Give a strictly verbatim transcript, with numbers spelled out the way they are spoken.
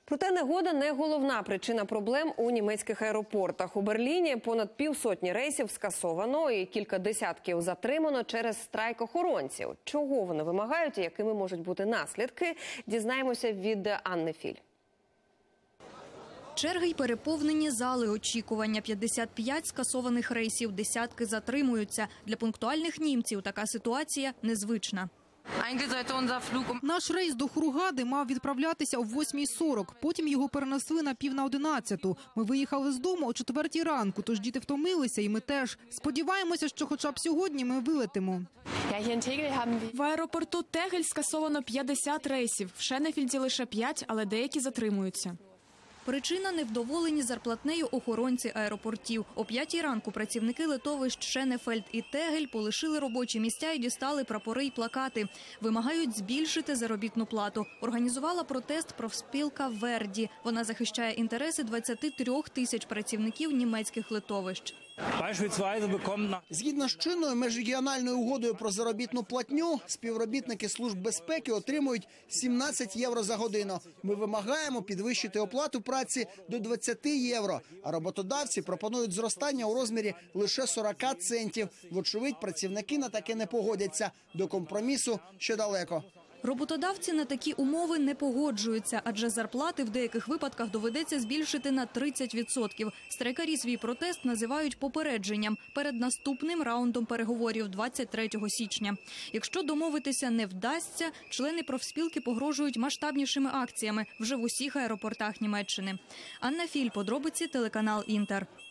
Проте негода не головна причина проблем у німецьких аеропортах. У Берліні понад півсотні рейсів скасовано і кілька десятків затримано через страйк охоронців. Чого вони вимагають і якими можуть бути наслідки, дізнаємося від Анни Філь. Черги й переповнені зали очікування. п'ятдесят п'ять скасованих рейсів, десятки затримуються. Для пунктуальних німців така ситуація незвична. Наш рейс до Хургади мав відправлятися о восьмій сорок, потім його перенесли на пів на одинадцяту. Ми виїхали з дому о четвертій ранку, тож діти втомилися і ми теж. Сподіваємося, що хоча б сьогодні ми вилетимо. В аеропорту Тегель скасовано п'ятдесят рейсів. В Шенефельді лише п'ять, але деякі затримуються. Причина – невдоволені зарплатнею охоронці аеропортів. О п'ятій ранку працівники литовищ Шенефельд і Тегель полишили робочі місця і дістали прапори й плакати. Вимагають збільшити заробітну плату. Організувала протест профспілка Верді. Вона захищає інтереси двадцяти трьох тисяч працівників німецьких литовищ. Згідно з чинною міжрегіональною угодою про заробітну платню, співробітники служб безпеки отримують сімнадцять євро за годину. Ми вимагаємо підвищити оплату праці до двадцяти євро, а роботодавці пропонують зростання у розмірі лише сорок центів. Вочевидь, працівники на таке не погодяться. До компромісу ще далеко. Роботодавці на такі умови не погоджуються, адже зарплати в деяких випадках доведеться збільшити на тридцять відсотків. Страйкарі свій протест називають попередженням перед наступним раундом переговорів двадцять третього січня. Якщо домовитися не вдасться, члени профспілки погрожують масштабнішими акціями вже в усіх аеропортах Німеччини. Анна Філь, подробиці, телеканал «Інтер».